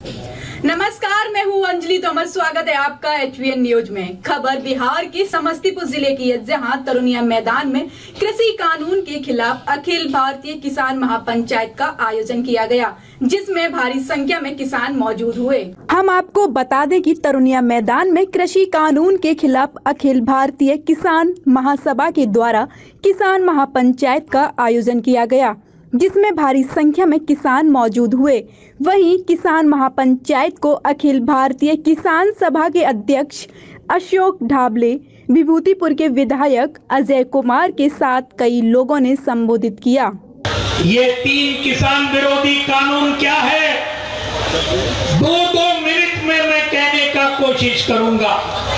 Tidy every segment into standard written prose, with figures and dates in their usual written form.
नमस्कार, मैं हूँ अंजलि तोमर। स्वागत है आपका HBN न्यूज में। खबर बिहार के समस्तीपुर जिले की है, जहाँ तरुनिया मैदान में कृषि कानून के खिलाफ अखिल भारतीय किसान महापंचायत का आयोजन किया गया, जिसमें भारी संख्या में किसान मौजूद हुए। हम आपको बता दें कि तरुनिया मैदान में कृषि कानून के खिलाफ अखिल भारतीय किसान महासभा के द्वारा किसान महापंचायत का आयोजन किया गया, जिसमें भारी संख्या में किसान मौजूद हुए। वहीं किसान महापंचायत को अखिल भारतीय किसान सभा के अध्यक्ष अशोक ढाबले, विभूतिपुर के विधायक अजय कुमार के साथ कई लोगों ने संबोधित किया। ये 3 किसान विरोधी कानून क्या है, 2-2 मिनट में मैं कहने का कोशिश करूंगा।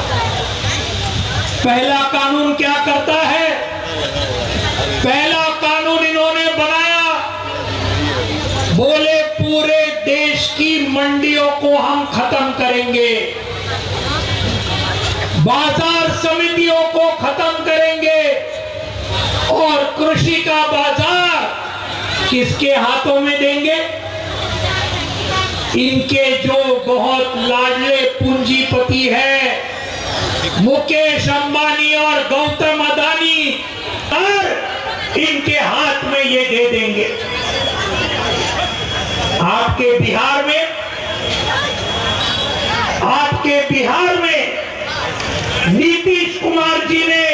पहला कानून क्या करता है? पहला कानून इन्होंने बनाया, बोले पूरे देश की मंडियों को हम खत्म करेंगे, बाजार समितियों को खत्म करेंगे और कृषि का बाजार किसके हाथों में देंगे? इनके जो बहुत लाडले पूंजीपति है मुकेश अंबानी और गौतम अदानी, और इनके हाथ में ये दे देंगे। आपके बिहार में नीतीश कुमार जी ने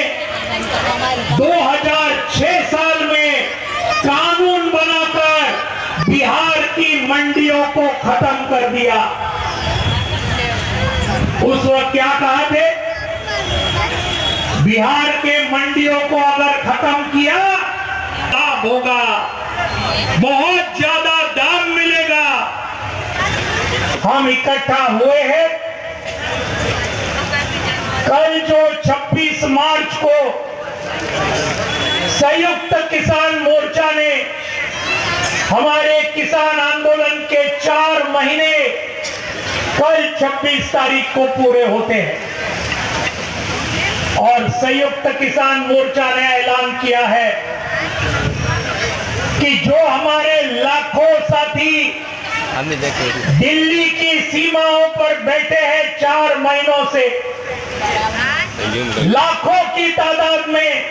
2006 साल में कानून बनाकर बिहार की मंडियों को खत्म कर दिया। उस वक्त क्या कहा थे? बिहार के मंडियों को अगर खत्म किया, लाभ होगा, बहुत ज्यादा दाम मिलेगा। हम इकट्ठा हुए हैं। कल जो 26 मार्च को संयुक्त किसान मोर्चा ने हमारे किसान आंदोलन के 4 महीने कल 26 तारीख को पूरे होते हैं और संयुक्त किसान मोर्चा ने ऐलान किया है कि जो हमारे लाखों साथी दिल्ली की सीमाओं पर बैठे हैं 4 महीनों से, लाखों की तादाद में,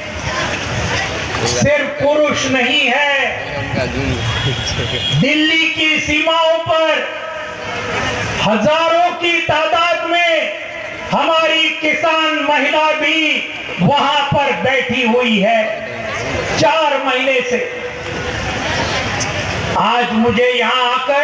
सिर्फ पुरुष नहीं है, दिल्ली की सीमाओं पर हजारों की तादाद में हमारी किसान महिला भी वहां पर बैठी हुई है 4 महीने से। आज मुझे यहां आकर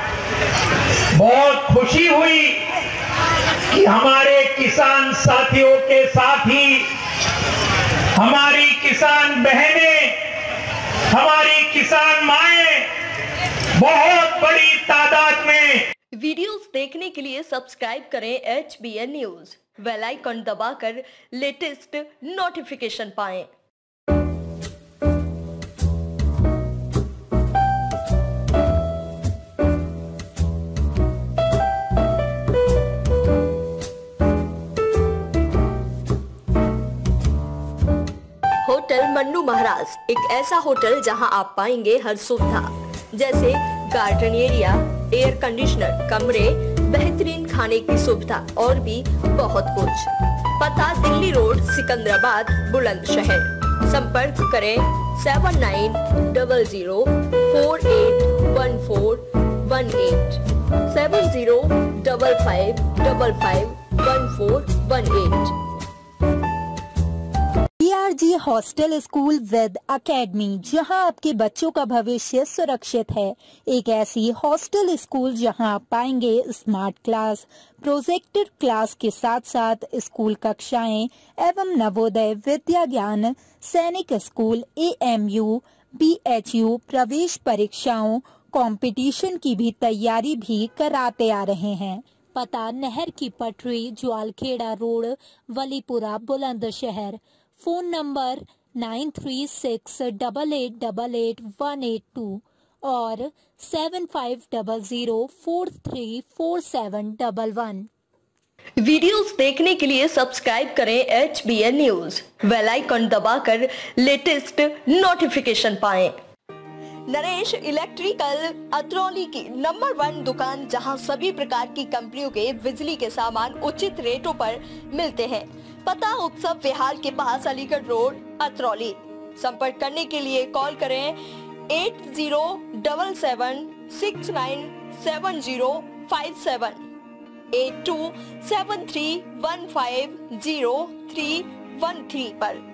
बहुत खुशी हुई कि हमारे किसान साथियों के साथ ही हमारी किसान बहनें, हमारी किसान माएं बहुत बड़ी तादाद में। वीडियोस देखने के लिए सब्सक्राइब करें HBN न्यूज, बेल आइकन दबाकर लेटेस्ट नोटिफिकेशन पाएं। होटल मन्नू महाराज एक ऐसा होटल जहां आप पाएंगे हर सुविधा, जैसे गार्डन एरिया, एयर कंडीशनर कमरे, बेहतरीन खाने की सुविधा और भी बहुत कुछ। पता दिल्ली रोड, सिकंदराबाद, बुलंदशहर। संपर्क करें 7900481418 7055551418। PRG hostel school with academy, जहां आपके बच्चों का भविष्य सुरक्षित है। एक ऐसी हॉस्टल स्कूल जहां आप पाएंगे स्मार्ट क्लास, प्रोजेक्टर क्लास के साथ साथ स्कूल कक्षाएं एवं नवोदय विद्या ज्ञान, सैनिक स्कूल, AMU, BHU प्रवेश परीक्षाओं, कंपटीशन की भी तैयारी भी कराते आ रहे हैं। पता नहर की पटरी, Jwalkheda road, Walipura, Bulandshahr. Phone number 9368888182 और 7500434711। वीडियोस देखने के लिए सब्सक्राइब करें HBN न्यूज, बेल आइकन दबाकर लेटेस्ट नोटिफिकेशन पाएं। नरेश इलेक्ट्रिकल अतरौली की नंबर 1 दुकान, जहां सभी प्रकार की कंपनियों के बिजली के सामान उचित रेटों पर मिलते हैं। पता उत्सव विहार के पास, अलीगढ़ रोड, अतरौली। संपर्क करने के लिए कॉल करें 8077697057, 8273150313 पर।